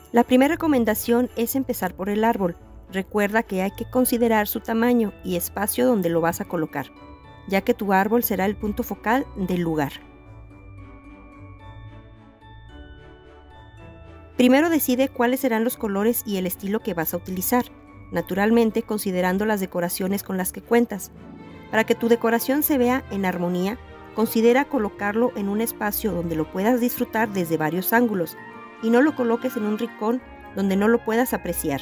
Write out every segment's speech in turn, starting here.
La primera recomendación es empezar por el árbol. Recuerda que hay que considerar su tamaño y espacio donde lo vas a colocar, ya que tu árbol será el punto focal del lugar. Primero decide cuáles serán los colores y el estilo que vas a utilizar, naturalmente considerando las decoraciones con las que cuentas. Para que tu decoración se vea en armonía, considera colocarlo en un espacio donde lo puedas disfrutar desde varios ángulos y no lo coloques en un rincón donde no lo puedas apreciar.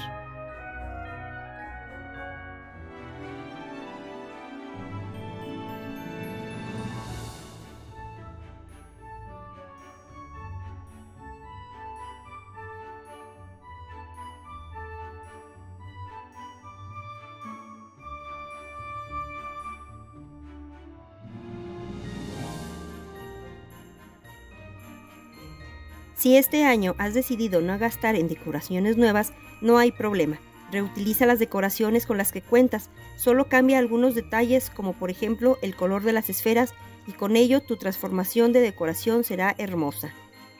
Si este año has decidido no gastar en decoraciones nuevas, no hay problema. Reutiliza las decoraciones con las que cuentas, solo cambia algunos detalles como por ejemplo el color de las esferas y con ello tu transformación de decoración será hermosa.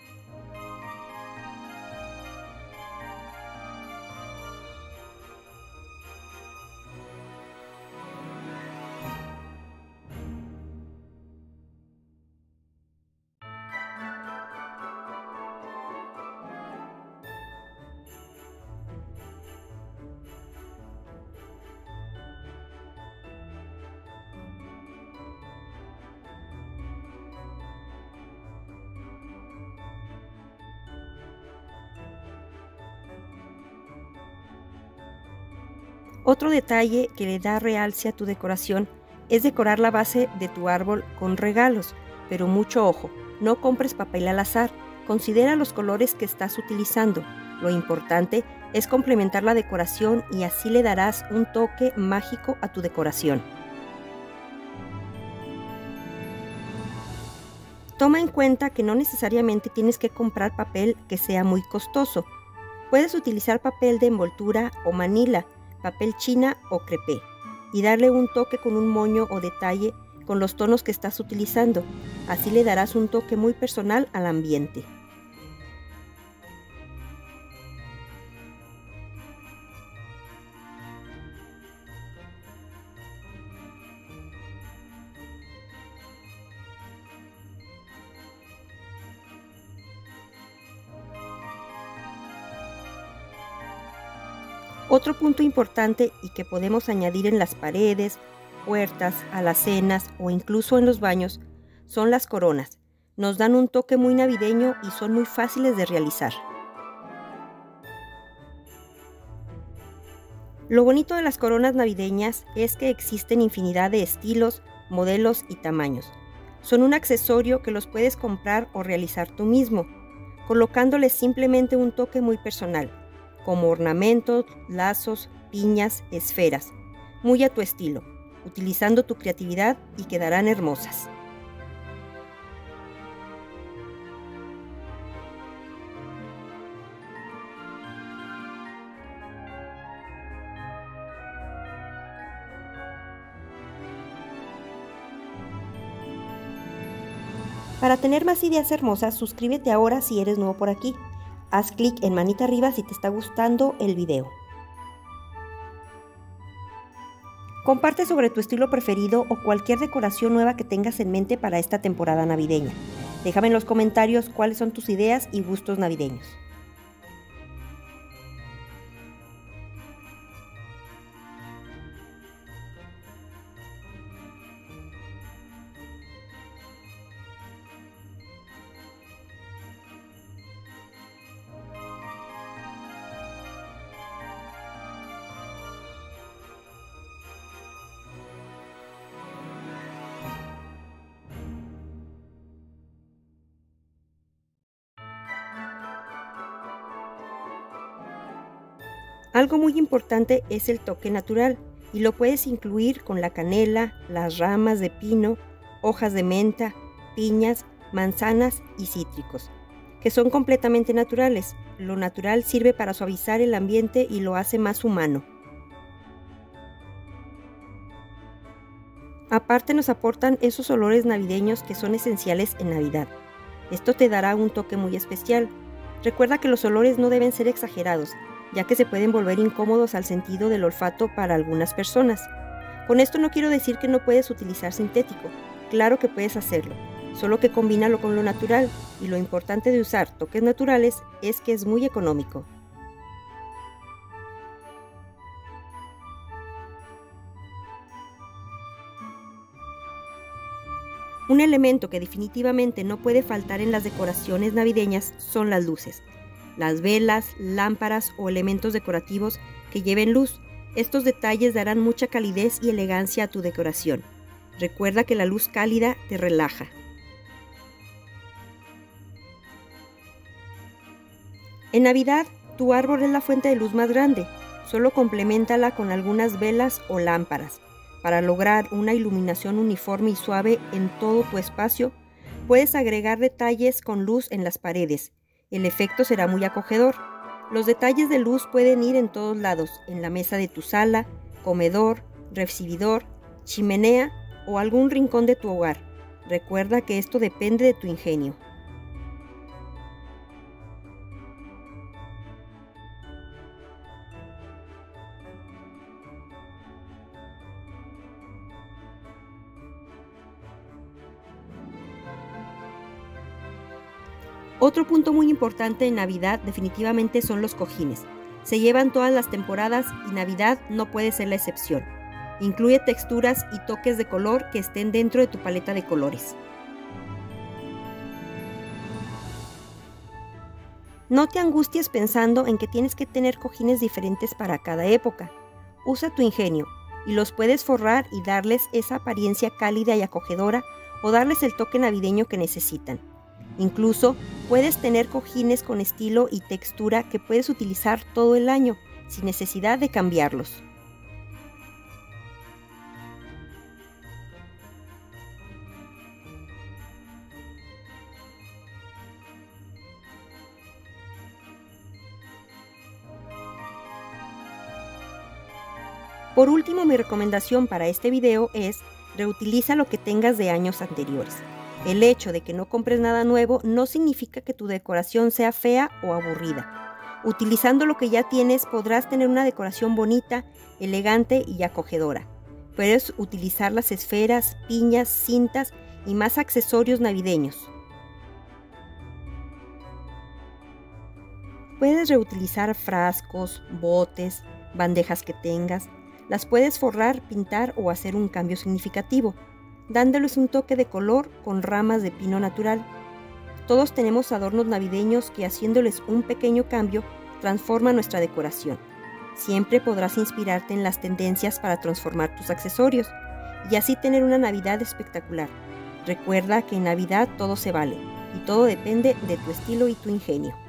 Otro detalle que le da realce a tu decoración es decorar la base de tu árbol con regalos, pero mucho ojo, no compres papel al azar, considera los colores que estás utilizando. Lo importante es complementar la decoración y así le darás un toque mágico a tu decoración. Toma en cuenta que no necesariamente tienes que comprar papel que sea muy costoso. Puedes utilizar papel de envoltura o manila, papel china o crepé, y darle un toque con un moño o detalle con los tonos que estás utilizando. Así le darás un toque muy personal al ambiente. Otro punto importante y que podemos añadir en las paredes, puertas, alacenas o incluso en los baños son las coronas. Nos dan un toque muy navideño y son muy fáciles de realizar. Lo bonito de las coronas navideñas es que existen infinidad de estilos, modelos y tamaños. Son un accesorio que los puedes comprar o realizar tú mismo, colocándoles simplemente un toque muy personal, como ornamentos, lazos, piñas, esferas, muy a tu estilo, utilizando tu creatividad y quedarán hermosas. Para tener más ideas hermosas, suscríbete ahora si eres nuevo por aquí. Haz clic en manita arriba si te está gustando el video. Comparte sobre tu estilo preferido o cualquier decoración nueva que tengas en mente para esta temporada navideña. Déjame en los comentarios cuáles son tus ideas y gustos navideños. Algo muy importante es el toque natural y lo puedes incluir con la canela, las ramas de pino, hojas de menta, piñas, manzanas y cítricos, que son completamente naturales. Lo natural sirve para suavizar el ambiente y lo hace más humano. Aparte nos aportan esos olores navideños que son esenciales en Navidad. Esto te dará un toque muy especial. Recuerda que los olores no deben ser exagerados, ya que se pueden volver incómodos al sentido del olfato para algunas personas. Con esto no quiero decir que no puedes utilizar sintético, claro que puedes hacerlo, solo que combínalo con lo natural, y lo importante de usar toques naturales es que es muy económico. Un elemento que definitivamente no puede faltar en las decoraciones navideñas son las luces. Las velas, lámparas o elementos decorativos que lleven luz. Estos detalles darán mucha calidez y elegancia a tu decoración. Recuerda que la luz cálida te relaja. En Navidad, tu árbol es la fuente de luz más grande. Solo compleméntala con algunas velas o lámparas. Para lograr una iluminación uniforme y suave en todo tu espacio, puedes agregar detalles con luz en las paredes. El efecto será muy acogedor. Los detalles de luz pueden ir en todos lados, en la mesa de tu sala, comedor, recibidor, chimenea o algún rincón de tu hogar. Recuerda que esto depende de tu ingenio. Otro punto muy importante en Navidad definitivamente son los cojines. Se llevan todas las temporadas y Navidad no puede ser la excepción. Incluye texturas y toques de color que estén dentro de tu paleta de colores. No te angusties pensando en que tienes que tener cojines diferentes para cada época. Usa tu ingenio y los puedes forrar y darles esa apariencia cálida y acogedora o darles el toque navideño que necesitan. Incluso puedes tener cojines con estilo y textura que puedes utilizar todo el año sin necesidad de cambiarlos. Por último, mi recomendación para este video es reutiliza lo que tengas de años anteriores. El hecho de que no compres nada nuevo no significa que tu decoración sea fea o aburrida. Utilizando lo que ya tienes podrás tener una decoración bonita, elegante y acogedora. Puedes utilizar las esferas, piñas, cintas y más accesorios navideños. Puedes reutilizar frascos, botes, bandejas que tengas. Las puedes forrar, pintar o hacer un cambio significativo, dándoles un toque de color con ramas de pino natural. Todos tenemos adornos navideños que haciéndoles un pequeño cambio transforman nuestra decoración. Siempre podrás inspirarte en las tendencias para transformar tus accesorios y así tener una Navidad espectacular. Recuerda que en Navidad todo se vale y todo depende de tu estilo y tu ingenio.